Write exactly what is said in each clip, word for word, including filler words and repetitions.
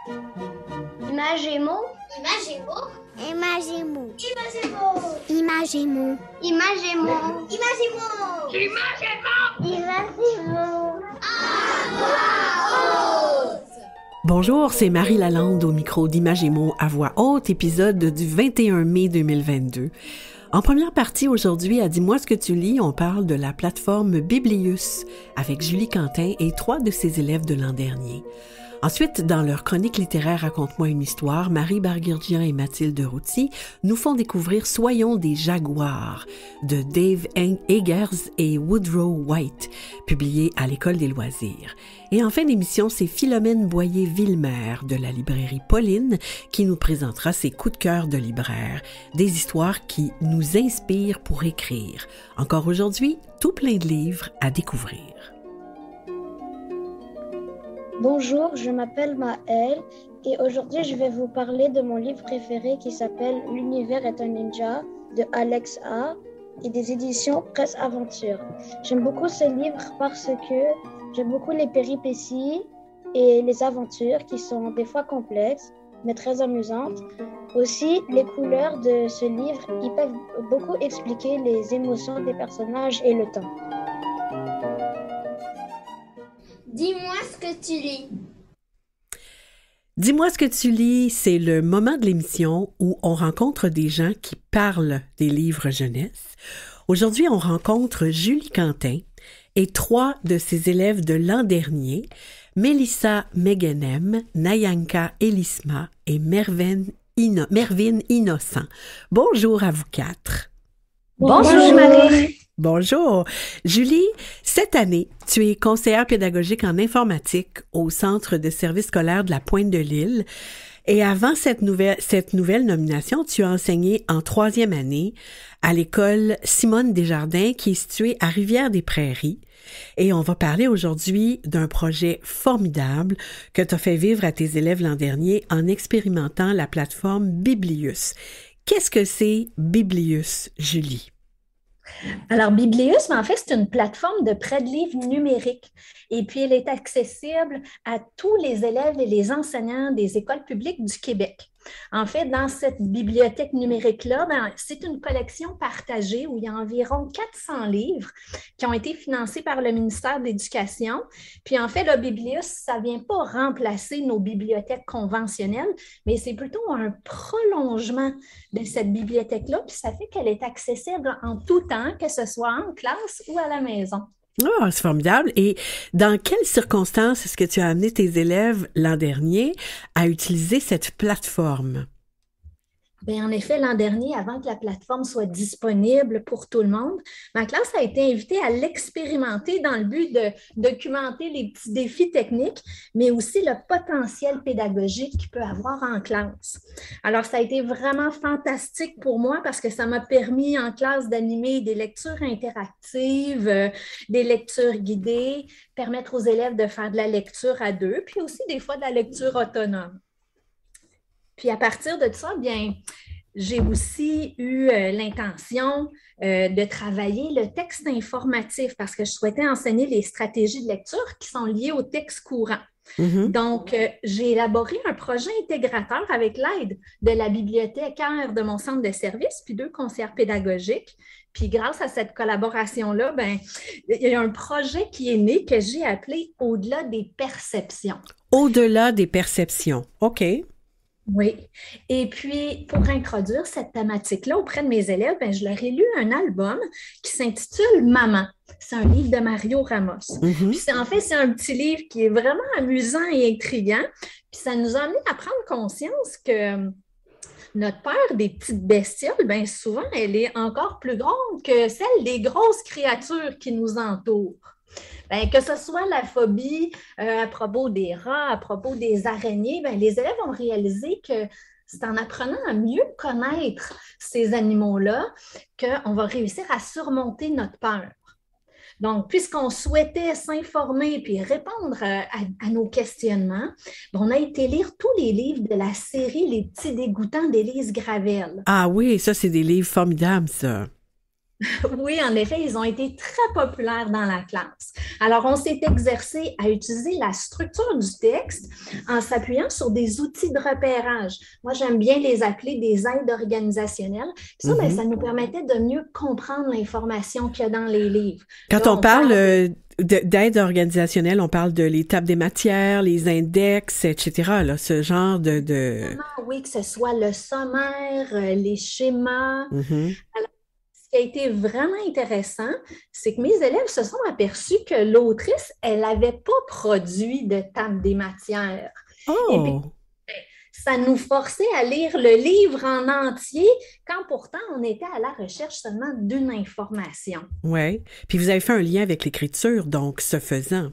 Imagémo. Imagémo. Imagémo. Imagémo. Imagémo. Imagémo. Imagémo. Imagémo. Imagémo. Bonjour, c'est Marie Lalande au micro d'Imagémo à voix haute, épisode du vingt et un mai deux mille vingt-deux. En première partie aujourd'hui, à Dis-moi ce que tu lis, on parle de la plateforme Biblius avec Julie Quentin et trois de ses élèves de l'an dernier. Ensuite, dans leur chronique littéraire Raconte-moi une histoire, Marie Barguirgian et Mathilde Routy nous font découvrir Soyons des jaguars de Dave Eggers et Woodrow White, publié à l'École des loisirs. Et en fin d'émission, c'est Philomène Boyer-Villemer de la librairie Pauline qui nous présentera ses coups de cœur de libraire, des histoires qui nous inspirent pour écrire. Encore aujourd'hui, tout plein de livres à découvrir. Bonjour, je m'appelle Maëlle et aujourd'hui je vais vous parler de mon livre préféré qui s'appelle L'univers est un ninja de Alex A et des éditions Presse Aventure. J'aime beaucoup ce livre parce que j'aime beaucoup les péripéties et les aventures qui sont des fois complexes mais très amusantes. Aussi, les couleurs de ce livre, ils peuvent beaucoup expliquer les émotions des personnages et le temps. Dis-moi ce que tu lis. Dis-moi ce que tu lis, c'est le moment de l'émission où on rencontre des gens qui parlent des livres jeunesse. Aujourd'hui, on rencontre Julie Quentin et trois de ses élèves de l'an dernier, Mélissa Megenem, Nayanka Elisma et Mervyn, Inno- Mervyn Innocent. Bonjour à vous quatre. Bonjour, Bonjour Marie. Bonjour. Julie, cette année, tu es conseillère pédagogique en informatique au Centre de services scolaires de la Pointe-de-l'Île. Et avant cette nouvelle, cette nouvelle nomination, tu as enseigné en troisième année à l'école Simone Desjardins qui est située à Rivière-des-Prairies. Et on va parler aujourd'hui d'un projet formidable que tu as fait vivre à tes élèves l'an dernier en expérimentant la plateforme Biblius. Qu'est-ce que c'est Biblius, Julie? Alors, Biblius, en fait, c'est une plateforme de prêt de livres numérique. Et puis, elle est accessible à tous les élèves et les enseignants des écoles publiques du Québec. En fait, dans cette bibliothèque numérique-là, ben, c'est une collection partagée où il y a environ quatre cents livres qui ont été financés par le ministère de l'Éducation. Puis, en fait, le Biblius, ça ne vient pas remplacer nos bibliothèques conventionnelles, mais c'est plutôt un prolongement de cette bibliothèque-là. Puis, ça fait qu'elle est accessible en tout temps, que ce soit en classe ou à la maison. Oh, c'est formidable. Et dans quelles circonstances est-ce que tu as amené tes élèves l'an dernier à utiliser cette plateforme? Bien, en effet, l'an dernier, avant que la plateforme soit disponible pour tout le monde, ma classe a été invitée à l'expérimenter dans le but de documenter les petits défis techniques, mais aussi le potentiel pédagogique qu'il peut avoir en classe. Alors, ça a été vraiment fantastique pour moi parce que ça m'a permis en classe d'animer des lectures interactives, euh, des lectures guidées, permettre aux élèves de faire de la lecture à deux, puis aussi des fois de la lecture autonome. Puis à partir de ça, bien, j'ai aussi eu euh, l'intention euh, de travailler le texte informatif parce que je souhaitais enseigner les stratégies de lecture qui sont liées au texte courant. Mm-hmm. Donc, euh, j'ai élaboré un projet intégrateur avec l'aide de la bibliothécaire de mon centre de service, puis deux conseillères pédagogiques. Puis grâce à cette collaboration-là, ben, il y a un projet qui est né que j'ai appelé « Au-delà des perceptions ». Au-delà des perceptions, OK. Oui. Et puis, pour introduire cette thématique-là auprès de mes élèves, bien, je leur ai lu un album qui s'intitule « Maman ». C'est un livre de Mario Ramos. Mm-hmm. Puis en fait, c'est un petit livre qui est vraiment amusant et intriguant. Puis ça nous a amené à prendre conscience que notre peur des petites bestioles, bien souvent, elle est encore plus grande que celle des grosses créatures qui nous entourent. Bien, que ce soit la phobie euh, à propos des rats, à propos des araignées, bien, les élèves ont réalisé que c'est en apprenant à mieux connaître ces animaux-là qu'on va réussir à surmonter notre peur. Donc, puisqu'on souhaitait s'informer puis répondre à, à, à nos questionnements, on a été lire tous les livres de la série Les Petits Dégoûtants d'Élise Gravel. Ah oui, ça, c'est des livres formidables, ça. Oui, en effet, ils ont été très populaires dans la classe. Alors, on s'est exercé à utiliser la structure du texte en s'appuyant sur des outils de repérage. Moi, j'aime bien les appeler des aides organisationnelles. Puis ça, ben, Mhm. ça nous permettait de mieux comprendre l'information qu'il y a dans les livres. Quand Là, on on parle parle euh, de- d'aide organisationnelle, on parle de l'étape des matières, les index, et cetera, là, ce genre de... de... vraiment, oui, que ce soit le sommaire, euh, les schémas. Mhm. Ce qui a été vraiment intéressant, c'est que mes élèves se sont aperçus que l'autrice, elle n'avait pas produit de table des matières. Et puis, Oh! ça nous forçait à lire le livre en entier, quand pourtant on était à la recherche seulement d'une information. Ouais. Puis vous avez fait un lien avec l'écriture, donc ce faisant.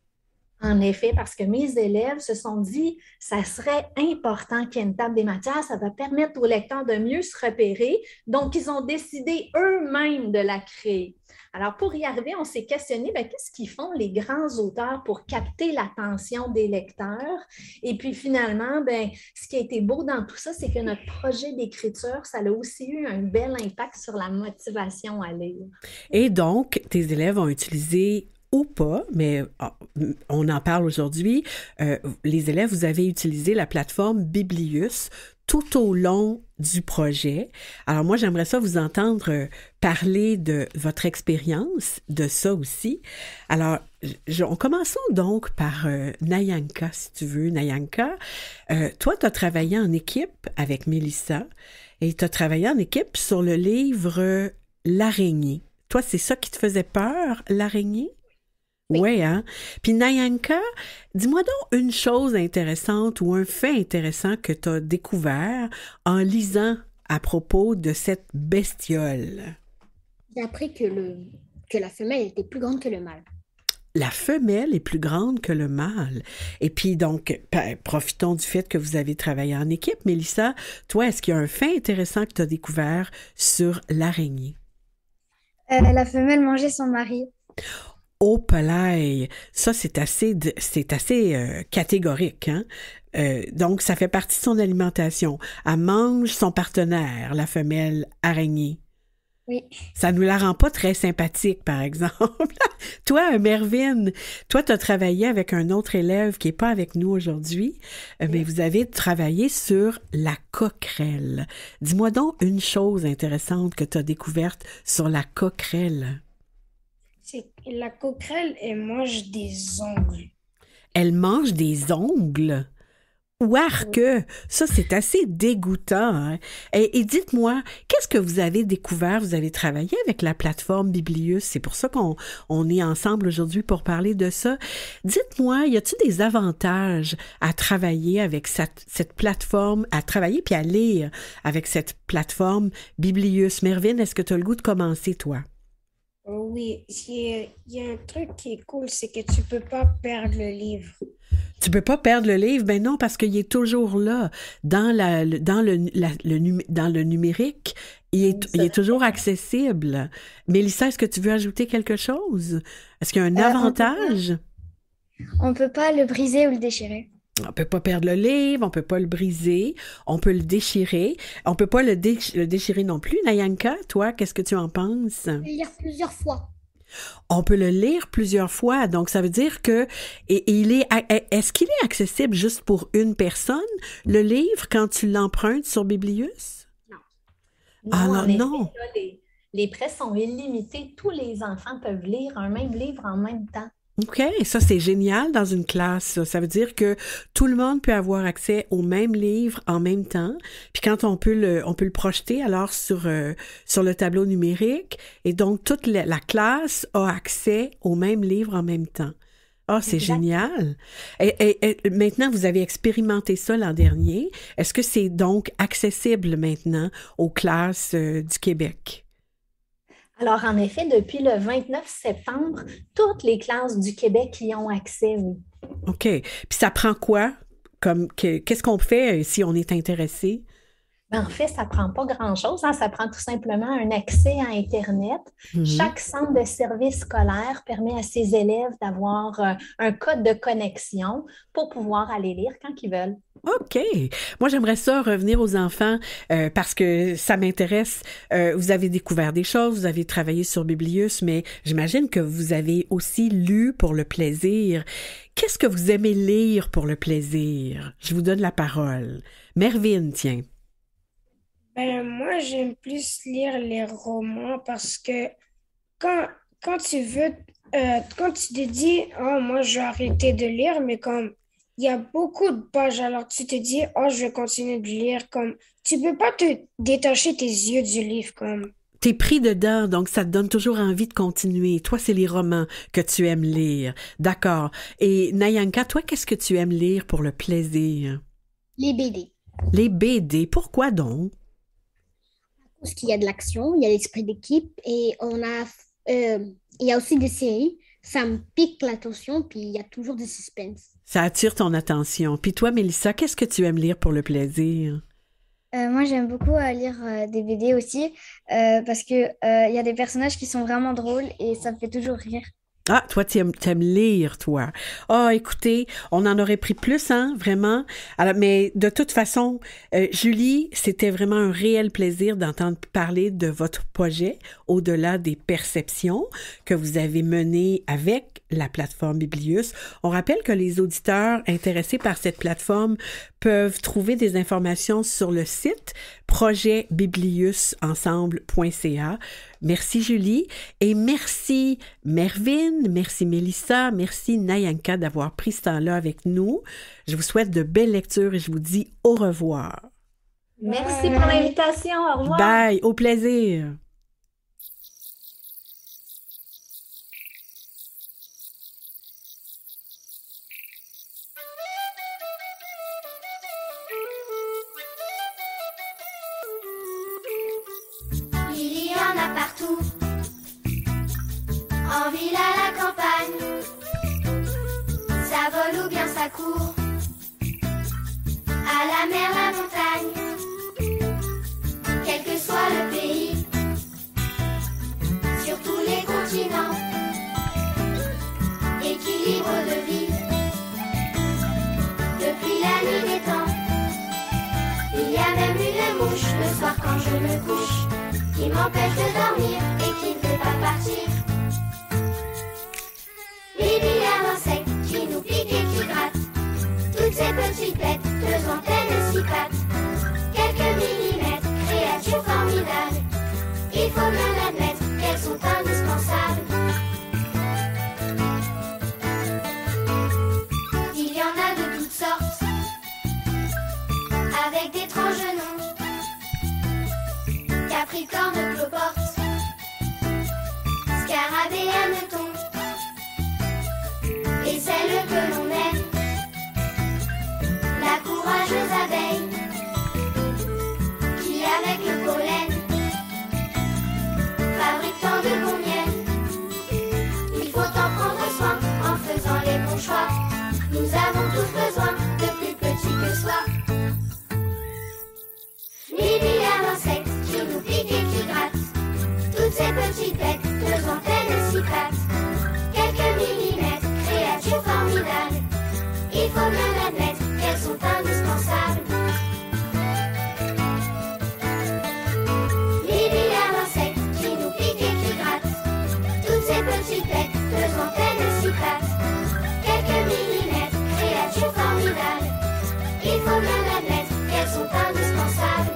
En effet, parce que mes élèves se sont dit, ça serait important qu'il y ait une table des matières, ça va permettre aux lecteurs de mieux se repérer. Donc, ils ont décidé eux-mêmes de la créer. Alors, pour y arriver, on s'est questionné, bien, qu'est-ce qu'ils font les grands auteurs pour capter l'attention des lecteurs? Et puis, finalement, bien, ce qui a été beau dans tout ça, c'est que notre projet d'écriture, ça a aussi eu un bel impact sur la motivation à lire. Et donc, tes élèves ont utilisé ou pas, mais ah, on en parle aujourd'hui, euh, les élèves, vous avez utilisé la plateforme Biblius tout au long du projet. Alors moi, j'aimerais ça vous entendre euh, parler de votre expérience, de ça aussi. Alors, je, on commençons donc par euh, Nayanka, si tu veux. Nayanka, euh, toi, tu as travaillé en équipe avec Mélissa et tu as travaillé en équipe sur le livre euh, L'araignée. Toi, c'est ça qui te faisait peur, l'araignée? Oui, ouais, hein? Puis Nayanka, dis-moi donc une chose intéressante ou un fait intéressant que tu as découvert en lisant à propos de cette bestiole. J'ai appris que, le, que la femelle était plus grande que le mâle. La femelle est plus grande que le mâle. Et puis donc, ben, profitons du fait que vous avez travaillé en équipe. Mélissa, toi, est-ce qu'il y a un fait intéressant que tu as découvert sur l'araignée? Euh, la femelle mangeait son mari. Au palais, ça c'est assez, de- c'est assez euh, catégorique, hein? Euh, donc ça fait partie de son alimentation. Elle mange son partenaire, la femelle araignée. Oui. Ça nous la rend pas très sympathique, par exemple. Toi, Mervyn, toi, tu as travaillé avec un autre élève qui est pas avec nous aujourd'hui, euh, mais vous avez travaillé sur la coquerelle. Dis-moi donc une chose intéressante que tu as découverte sur la coquerelle. C'est que la coquerelle, elle mange des ongles. Elle mange des ongles. Ouarque! Ça, c'est assez dégoûtant, hein? Et, et dites-moi, qu'est-ce que vous avez découvert? Vous avez travaillé avec la plateforme Biblius. C'est pour ça qu'on on est ensemble aujourd'hui pour parler de ça. Dites-moi, y a-t-il des avantages à travailler avec cette, cette plateforme, à travailler puis à lire avec cette plateforme Biblius? Mervyn, est-ce que tu as le goût de commencer, toi? Oui, il y a un truc qui est cool, c'est que tu peux pas perdre le livre. Tu peux pas perdre le livre, ben non, parce qu'il est toujours là, dans, la, le- dans, le, la- le, numé- dans le numérique, il est, il est toujours accessible. Mélissa, est-ce que tu veux ajouter quelque chose? Est-ce qu'il y a un Euh, on peut avantage? On peut pas le briser ou le déchirer. On peut pas perdre le livre, on peut pas le briser, on peut le déchirer, on peut pas le, dé- le déchirer non plus. Nayanka, toi, qu'est-ce que tu en penses? Lire plusieurs fois. On peut le lire plusieurs fois, donc ça veut dire que et, et il est est-ce qu'il est accessible juste pour une personne, le livre, quand tu l'empruntes sur Biblius? Ah Non, non, en effet, non. là, les, les prêts sont illimités. Tous les enfants peuvent lire un même livre en même temps. OK, ça c'est génial dans une classe. Ça. Ça veut dire que tout le monde peut avoir accès au même livre en même temps. Puis quand on peut le, on peut le projeter alors sur euh, sur le tableau numérique, et donc toute la, la classe a accès au même livre en même temps. Ah, c'est Exact. génial. Et, et- et maintenant, vous avez expérimenté ça l'an dernier. Est-ce que c'est donc accessible maintenant aux classes euh, du Québec? Alors, en effet, depuis le vingt-neuf septembre, toutes les classes du Québec y ont accès, oui. OK. Puis ça prend quoi? Comme que- qu'est-ce qu'on fait euh, si on est intéressé? Ben, en fait, ça ne prend pas grand-chose, hein. Ça prend tout simplement un accès à Internet. Mhm. Chaque centre de service scolaire permet à ses élèves d'avoir euh, un code de connexion pour pouvoir aller lire quand ils veulent. OK. Moi, j'aimerais ça revenir aux enfants euh, parce que ça m'intéresse. Euh, vous avez découvert des choses, vous avez travaillé sur Biblius, mais j'imagine que vous avez aussi lu pour le plaisir. Qu'est-ce que vous aimez lire pour le plaisir? Je vous donne la parole. Mervyn, tiens. Ben, moi, j'aime plus lire les romans parce que quand, quand tu veux, euh, quand tu te dis, oh, moi, je vais arrêter de lire, mais comme il y a beaucoup de pages, alors tu te dis, oh, je vais continuer de lire, comme tu peux pas te détacher tes yeux du livre, comme. T'es pris dedans, donc ça te donne toujours envie de continuer. Toi, c'est les romans que tu aimes lire. D'accord. Et Nayanka, toi, qu'est-ce que tu aimes lire pour le plaisir? Les B D. Les B D, pourquoi donc? Parce qu'il y a de l'action, il y a l'esprit d'équipe et on a, euh, il y a aussi des séries. Ça me pique l'attention, puis il y a toujours du suspense. Ça attire ton attention. Puis toi, Mélissa, qu'est-ce que tu aimes lire pour le plaisir? Euh, moi, j'aime beaucoup euh, lire euh, des B D aussi euh, parce que euh, il y a des personnages qui sont vraiment drôles et ça me fait toujours rire. Ah, toi, tu aimes, t'aimes lire, toi. Ah, écoutez, on en aurait pris plus, hein, vraiment. Alors, mais de toute façon, euh, Julie, c'était vraiment un réel plaisir d'entendre parler de votre projet au-delà des perceptions que vous avez mené avec la plateforme Biblius. On rappelle que les auditeurs intéressés par cette plateforme peuvent trouver des informations sur le site projet biblius ensemble point c a. Merci Julie et merci Mervyn, merci Mélissa, merci Nayanka d'avoir pris ce temps-là avec nous. Je vous souhaite de belles lectures et je vous dis au revoir. Merci pour l'invitation. Au revoir. Bye, au plaisir. Il y en a partout, en ville à la campagne, ça vole ou bien ça court, à la mer, la montagne, quel que soit le pays, sur tous les continents, équilibre de vie, depuis la nuit des temps, il y a même une mouche le soir quand je me couche, qui m'empêche de dormir et qui ne veut pas partir. Les milliards d'insectes qui nous piquent et qui grattent, toutes ces petites bêtes, deux antennes et six pattes, quelques millimètres, créatures formidables, il faut bien l'admettre qu'elles sont indispensables. Il y en a de toutes sortes, avec d'étranges noms. Capricorne, cloporte, scarabée, hanneton, et celle que l'on aime, la courageuse abeille, qui avec le pollen fabrique tant de bon miel. Il faut en prendre soin en faisant les bons choix. Nous avons tous besoin de plus petits que soi. Les milliards d'insectes qui nous piquent et qui grattent, toutes ces petites bêtes, deux antennes et six pattes, quelques millimètres, créatures formidables, il faut bien l'admettre qu'elles sont indispensables. Les milliards d'insectes qui nous piquent et qui grattent, toutes ces petites bêtes, deux antennes et six pattes, quelques millimètres, créatures formidables, il faut bien l'admettre qu'elles sont indispensables.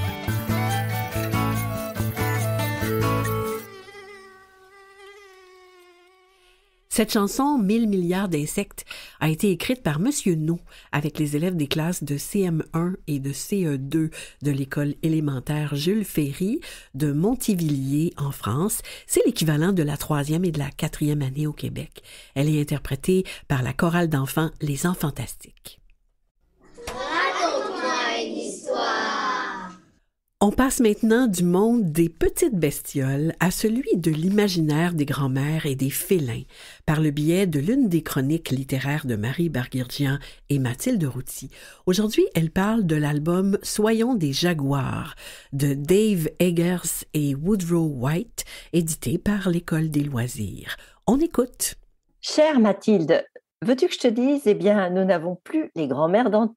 Cette chanson, Mille milliards d'insectes, a été écrite par Monsieur No avec les élèves des classes de C M un et de C E deux de l'école élémentaire Jules Ferry de Montivilliers en France. C'est l'équivalent de la troisième et de la quatrième année au Québec. Elle est interprétée par la chorale d'enfants Les Enfantastiques. Raconte-moi une histoire. On passe maintenant du monde des petites bestioles à celui de l'imaginaire des grands-mères et des félins, par le biais de l'une des chroniques littéraires de Marie Barguirgian et Mathilde Routy. Aujourd'hui, elle parle de l'album « Soyons des jaguars » de Dave Eggers et Woodrow White, édité par l'École des loisirs. On écoute. Chère Mathilde, veux-tu que je te dise, eh bien, nous n'avons plus les grands-mères d'antan.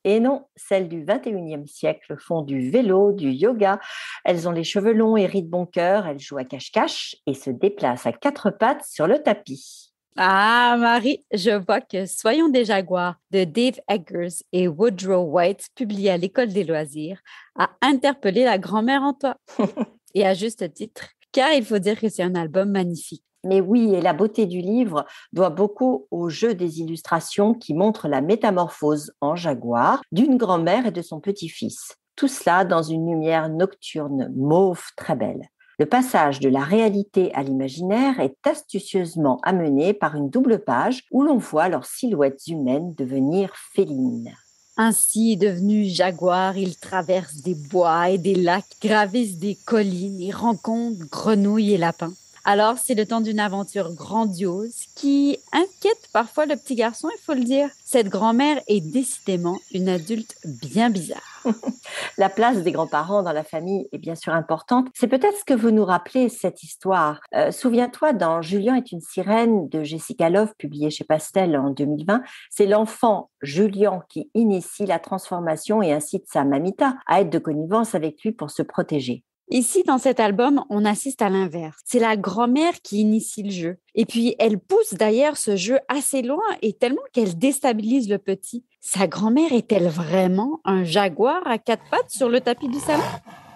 Et non, celles du vingt et unième siècle font du vélo, du yoga. Elles ont les cheveux longs et rient de bon cœur. Elles jouent à cache-cache et se déplacent à quatre pattes sur le tapis. Ah, Marie, je vois que Soyons des Jaguars de Dave Eggers et Woodrow White, publié à l'École des loisirs, a interpellé la grand-mère en toi. Et à juste titre, car il faut dire que c'est un album magnifique. Mais oui, et la beauté du livre doit beaucoup au jeu des illustrations qui montrent la métamorphose en jaguar d'une grand-mère et de son petit-fils. Tout cela dans une lumière nocturne mauve très belle. Le passage de la réalité à l'imaginaire est astucieusement amené par une double page où l'on voit leurs silhouettes humaines devenir félines. Ainsi, devenus jaguars, ils traversent des bois et des lacs, gravissent des collines et rencontrent grenouilles et lapins. Alors, c'est le temps d'une aventure grandiose qui inquiète parfois le petit garçon, il faut le dire. Cette grand-mère est décidément une adulte bien bizarre. La place des grands-parents dans la famille est bien sûr importante. C'est peut-être ce que vous nous rappelez cette histoire. Euh, souviens-toi, dans Julien est une sirène de Jessica Love, publiée chez Pastel en deux mille vingt, c'est l'enfant Julien qui initie la transformation et incite sa mamita à être de connivence avec lui pour se protéger. Ici, dans cet album, on assiste à l'inverse. C'est la grand-mère qui initie le jeu. Et puis, elle pousse d'ailleurs ce jeu assez loin et tellement qu'elle déstabilise le petit. Sa grand-mère est-elle vraiment un jaguar à quatre pattes sur le tapis du salon?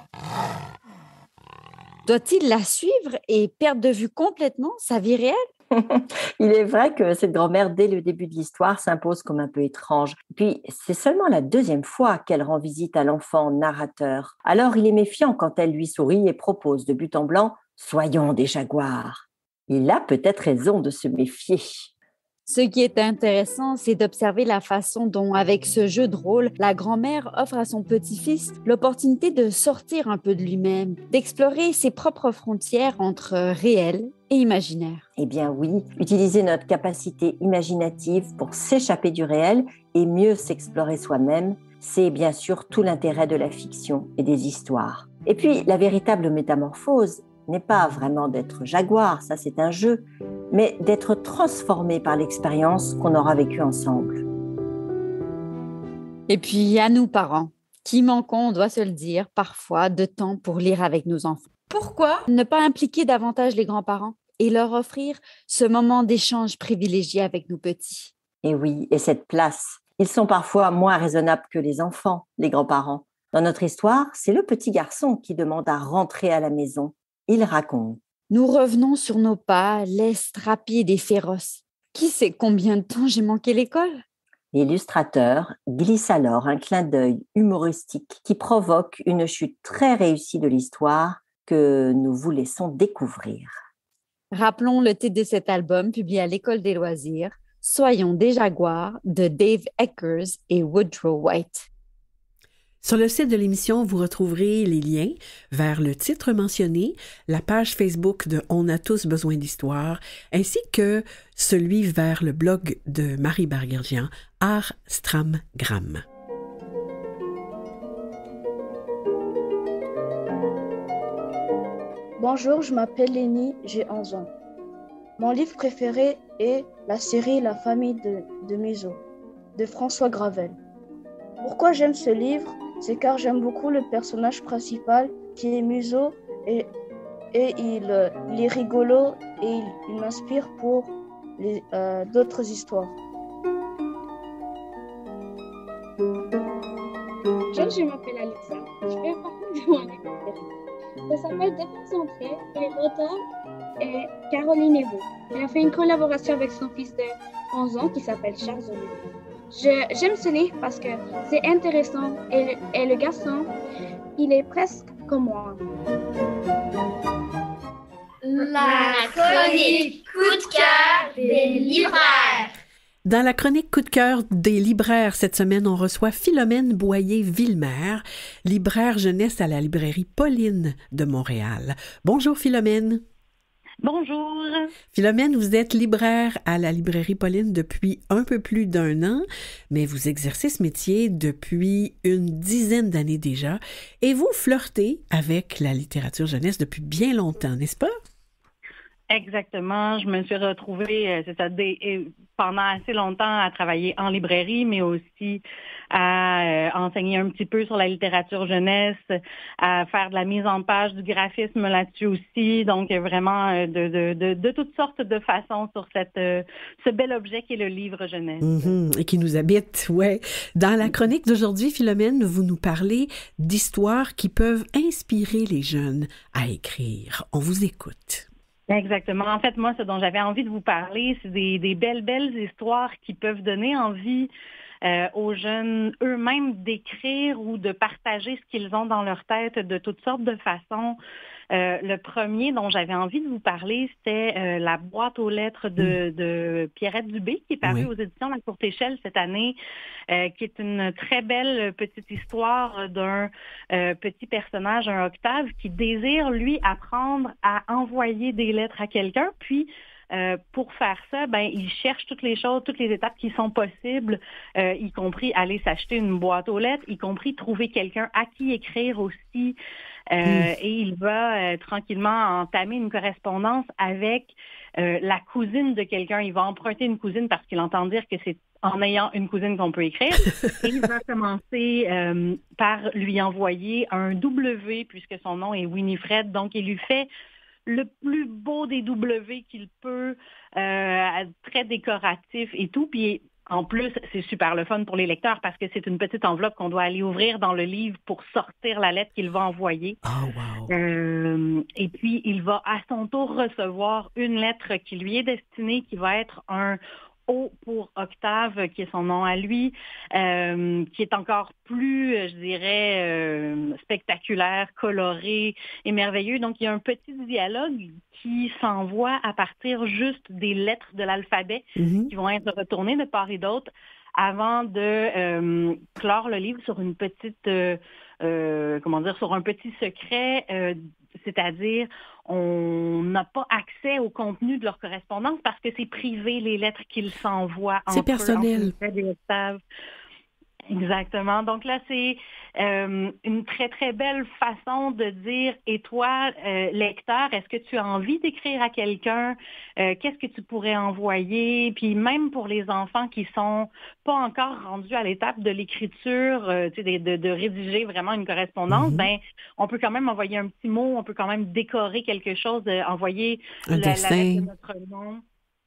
Doit-il la suivre et perdre de vue complètement sa vie réelle? Il est vrai que cette grand-mère, dès le début de l'histoire, s'impose comme un peu étrange. Puis, c'est seulement la deuxième fois qu'elle rend visite à l'enfant narrateur. Alors, il est méfiant quand elle lui sourit et propose de but en blanc « Soyons des jaguars ». Il a peut-être raison de se méfier. Ce qui est intéressant, c'est d'observer la façon dont, avec ce jeu de rôle, la grand-mère offre à son petit-fils l'opportunité de sortir un peu de lui-même, d'explorer ses propres frontières entre réel et imaginaire. Eh bien oui, utiliser notre capacité imaginative pour s'échapper du réel et mieux s'explorer soi-même, c'est bien sûr tout l'intérêt de la fiction et des histoires. Et puis, la véritable métamorphose n'est pas vraiment d'être jaguar, ça c'est un jeu, mais d'être transformé par l'expérience qu'on aura vécue ensemble. Et puis, à nous parents, qui manquons, on doit se le dire, parfois de temps pour lire avec nos enfants. Pourquoi ne pas impliquer davantage les grands-parents et leur offrir ce moment d'échange privilégié avec nos petits? Et oui, et cette place, ils sont parfois moins raisonnables que les enfants, les grands-parents. Dans notre histoire, c'est le petit garçon qui demande à rentrer à la maison. Il raconte. Nous revenons sur nos pas, lestes rapides et féroces. Qui sait combien de temps j'ai manqué l'école? L'illustrateur glisse alors un clin d'œil humoristique qui provoque une chute très réussie de l'histoire que nous vous laissons découvrir. Rappelons le titre de cet album publié à l'École des loisirs, Soyons des jaguars de Dave Eggers et Woodrow White. Sur le site de l'émission, vous retrouverez les liens vers le titre mentionné, la page Facebook de On a tous besoin d'histoire, ainsi que celui vers le blog de Marie Barguergian, Art Stramgram. Bonjour, je m'appelle Lénie, j'ai onze ans. Mon livre préféré est la série La famille de, de Museau, de François Gravel. Pourquoi j'aime ce livre? C'est car j'aime beaucoup le personnage principal qui est Museau et, et il, il est rigolo et il, il m'inspire pour les, euh, d'autres histoires. Bonjour, je m'appelle Alexa. Je fais partie de mon livre préféré. Ça s'appelle Déconcentré et l'auteur est Caroline Evo. Elle a fait une collaboration avec son fils de onze ans qui s'appelle Charles Olivier. Je, j'aime ce livre parce que c'est intéressant et, et le garçon, il est presque comme moi. La chronique coup de cœur des libraires. Dans la chronique coup de cœur des libraires, cette semaine, on reçoit Philomène Boyer-Villemer, libraire jeunesse à la librairie Pauline de Montréal. Bonjour Philomène. Bonjour. Philomène, vous êtes libraire à la librairie Pauline depuis un peu plus d'un an, mais vous exercez ce métier depuis une dizaine d'années déjà et vous flirtez avec la littérature jeunesse depuis bien longtemps, n'est-ce pas? Exactement. Je me suis retrouvée, c'est-à-dire pendant assez longtemps à travailler en librairie, mais aussi à euh, enseigner un petit peu sur la littérature jeunesse, à faire de la mise en page, du graphisme là-dessus aussi. Donc, vraiment euh, de, de, de, de toutes sortes de façons sur cette, euh, ce bel objet qui est le livre jeunesse. Mm-hmm. Et qui nous habite, ouais. Dans la chronique d'aujourd'hui, Philomène, vous nous parlez d'histoires qui peuvent inspirer les jeunes à écrire. On vous écoute. Exactement. En fait, moi, ce dont j'avais envie de vous parler, c'est des, des belles, belles histoires qui peuvent donner envie euh, aux jeunes eux-mêmes d'écrire ou de partager ce qu'ils ont dans leur tête de toutes sortes de façons. Euh, le premier dont j'avais envie de vous parler, c'était euh, La boîte aux lettres de, de Pierrette Dubé, qui est parue oui. aux éditions La Courte Échelle cette année, euh, qui est une très belle petite histoire d'un euh, petit personnage, un Octave, qui désire, lui, apprendre à envoyer des lettres à quelqu'un, puis Euh, pour faire ça, ben il cherche toutes les choses, toutes les étapes qui sont possibles, euh, y compris aller s'acheter une boîte aux lettres, y compris trouver quelqu'un à qui écrire aussi. Euh, mmh. Et il va euh, tranquillement entamer une correspondance avec euh, la cousine de quelqu'un. Il va emprunter une cousine parce qu'il entend dire que c'est en ayant une cousine qu'on peut écrire. Et il va commencer euh, par lui envoyer un W, puisque son nom est Winifred. Donc, il lui fait le plus beau des W qu'il peut, euh, très décoratif et tout. Puis en plus, c'est super le fun pour les lecteurs parce que c'est une petite enveloppe qu'on doit aller ouvrir dans le livre pour sortir la lettre qu'il va envoyer. Oh, wow. Euh, et puis, il va à son tour recevoir une lettre qui lui est destinée, qui va être un O pour Octave, qui est son nom à lui, euh, qui est encore plus, je dirais, euh, spectaculaire, coloré et merveilleux. Donc, il y a un petit dialogue qui s'envoie à partir juste des lettres de l'alphabet mm-hmm. qui vont être retournées de part et d'autre avant de euh, clore le livre sur une petite, euh, euh, comment dire, sur un petit secret, euh, c'est-à-dire on n'a pas accès au contenu de leur correspondance parce que c'est privé, les lettres qu'ils s'envoient. C'est personnel. Eux, Exactement. Donc là, c'est euh, une très, très belle façon de dire, et toi, euh, lecteur, est-ce que tu as envie d'écrire à quelqu'un? Euh, qu'est-ce que tu pourrais envoyer? Puis même pour les enfants qui sont pas encore rendus à l'étape de l'écriture, euh, tu sais, de, de, de rédiger vraiment une correspondance, mm-hmm. ben on peut quand même envoyer un petit mot, on peut quand même décorer quelque chose, euh, envoyer un la, dessin. la lettre de notre nom.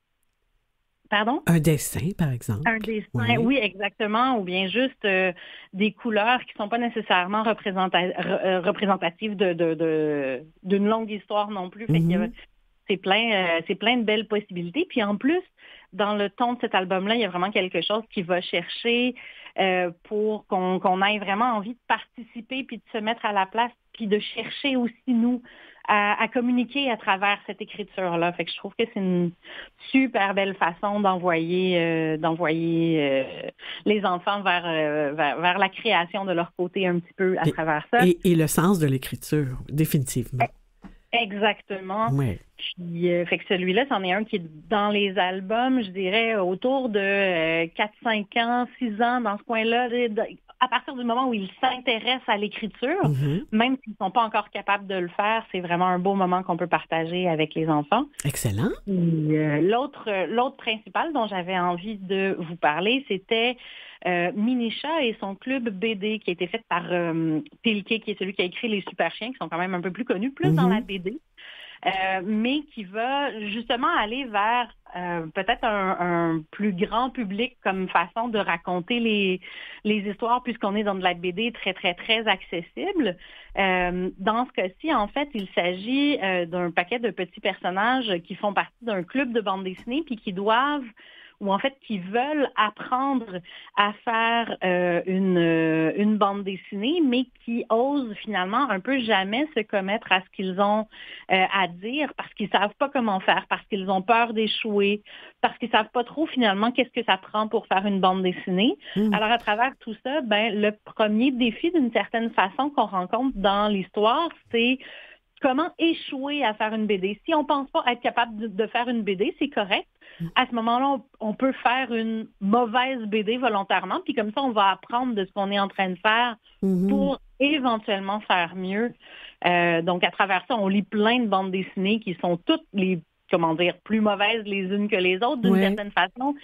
Pardon? Un dessin, par exemple. Un dessin, oui, oui exactement. Ou bien juste euh, des couleurs qui ne sont pas nécessairement représenta- re- représentatives de, de, de, d'une longue histoire non plus. Fait mm-hmm. qu'il y a, c'est, plein, euh, c'est plein de belles possibilités. Puis en plus, dans le ton de cet album-là, il y a vraiment quelque chose qui va chercher euh, pour qu'on, qu'on ait vraiment envie de participer puis de se mettre à la place puis de chercher aussi, nous, À, à communiquer à travers cette écriture-là. Fait que je trouve que c'est une super belle façon d'envoyer, euh, d'envoyer euh, les enfants vers, euh, vers, vers la création de leur côté un petit peu à et, travers ça. Et, et le sens de l'écriture, définitivement. Exactement. Ouais. Puis, euh, fait que celui-là, c'en est un qui est dans les albums, je dirais, autour de euh, quatre, cinq ans, six ans, dans ce coin-là. À partir du moment où ils s'intéressent à l'écriture, mm-hmm. même s'ils ne sont pas encore capables de le faire, c'est vraiment un beau moment qu'on peut partager avec les enfants. Excellent. Et, euh, l'autre, l'autre principal dont j'avais envie de vous parler, c'était euh, Minisha et son club B D qui a été fait par euh, Pilke, qui est celui qui a écrit Les Super Chiens, qui sont quand même un peu plus connus, plus mm-hmm. dans la B D. Euh, mais qui va justement aller vers euh, peut-être un, un plus grand public comme façon de raconter les, les histoires, puisqu'on est dans de la B D très, très, très accessible. Euh, dans ce cas-ci, en fait, il s'agit euh, d'un paquet de petits personnages qui font partie d'un club de bande dessinée puis qui doivent ou en fait qui veulent apprendre à faire euh, une, euh, une bande dessinée, mais qui osent finalement un peu jamais se commettre à ce qu'ils ont euh, à dire parce qu'ils savent pas comment faire, parce qu'ils ont peur d'échouer, parce qu'ils savent pas trop finalement qu'est-ce que ça prend pour faire une bande dessinée. Mmh. Alors à travers tout ça, ben le premier défi d'une certaine façon qu'on rencontre dans l'histoire, c'est comment échouer à faire une B D. Si on pense pas être capable de, de faire une B D, c'est correct. À ce moment-là, on, on peut faire une mauvaise B D volontairement, puis comme ça, on va apprendre de ce qu'on est en train de faire mm-hmm. pour éventuellement faire mieux. Euh, donc, à travers ça, on lit plein de bandes dessinées qui sont toutes les, comment dire, plus mauvaises les unes que les autres, d'une ouais. certaine façon.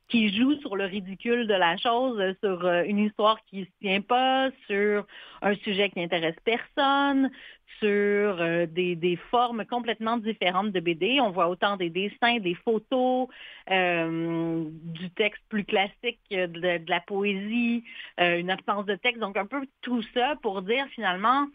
qui joue sur le ridicule de la chose, sur une histoire qui ne se tient pas, sur un sujet qui n'intéresse personne, sur euh, des, des formes complètement différentes de B D. On voit autant des dessins, des photos, euh, du texte plus classique, de, de la poésie, euh, une absence de texte. Donc, un peu tout ça pour dire finalement,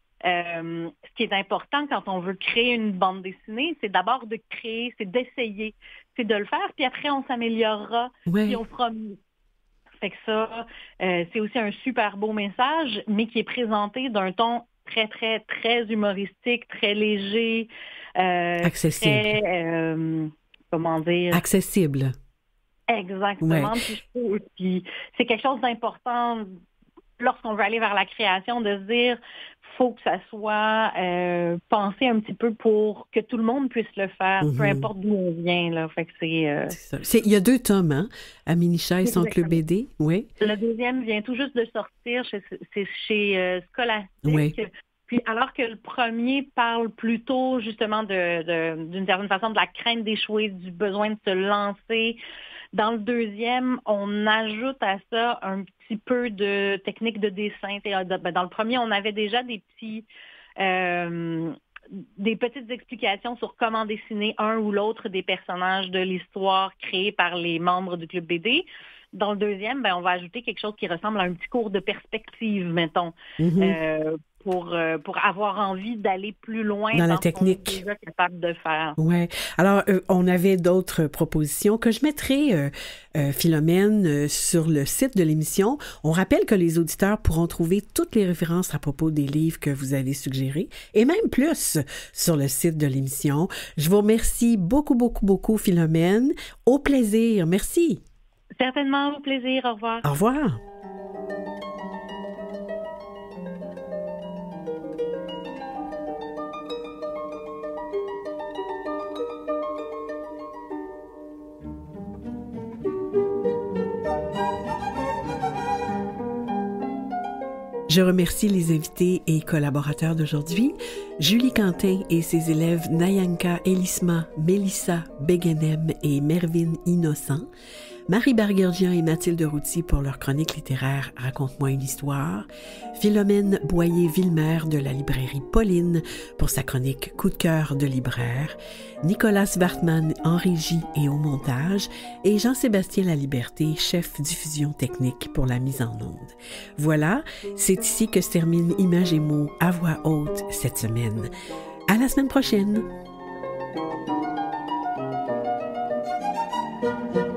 euh, ce qui est important quand on veut créer une bande dessinée, c'est d'abord de créer, c'est d'essayer, c'est de le faire, puis après, on s'améliorera, ouais. puis on fera mieux. Fait que ça, euh, c'est aussi un super beau message, mais qui est présenté d'un ton très, très, très humoristique, très léger. Euh, Accessible. Très, euh, comment dire? Accessible. Exactement. Ouais. Puis, je trouve, puis c'est quelque chose d'important lorsqu'on veut aller vers la création, de se dire, faut que ça soit euh, pensé un petit peu pour que tout le monde puisse le faire, mm-hmm. peu importe d'où on vient. Là. Fait que c'est, euh... c'est ça. C'est, il y a deux tomes, hein? Aminisha et son club B D, oui. Le deuxième vient tout juste de sortir, c'est, c'est chez euh, Scholastic. Oui. Puis alors que le premier parle plutôt justement de, de, d'une certaine façon de la crainte d'échouer, du besoin de se lancer. Dans le deuxième, on ajoute à ça un petit peu de technique de dessin. Dans le premier, on avait déjà des petits, euh, des petites explications sur comment dessiner un ou l'autre des personnages de l'histoire créés par les membres du club B D. Dans le deuxième, ben, on va ajouter quelque chose qui ressemble à un petit cours de perspective, mettons, mm-hmm. euh, pour, euh, pour avoir envie d'aller plus loin dans, dans la technique. Ce qu'on est déjà capable de faire. Oui. Alors, euh, on avait d'autres propositions que je mettrai, euh, euh, Philomène, euh, sur le site de l'émission. On rappelle que les auditeurs pourront trouver toutes les références à propos des livres que vous avez suggérés, et même plus sur le site de l'émission. Je vous remercie beaucoup, beaucoup, beaucoup, Philomène. Au plaisir. Merci. Certainement, au plaisir. Au revoir. Au revoir. Je remercie les invités et collaborateurs d'aujourd'hui, Julie Quentin et ses élèves Nayanka Elisma, Mélissa Beguenem et Mervyn Innocent, Marie Bergergian et Mathilde Routy pour leur chronique littéraire « Raconte-moi une histoire », Philomène Boyer-Villemer de la librairie Pauline pour sa chronique « Coup de cœur de libraire », Nicolas Wartman en régie et au montage et Jean-Sébastien Laliberté, chef diffusion technique pour la mise en onde. Voilà, c'est ici que se termine Images et mots à voix haute cette semaine. À la semaine prochaine!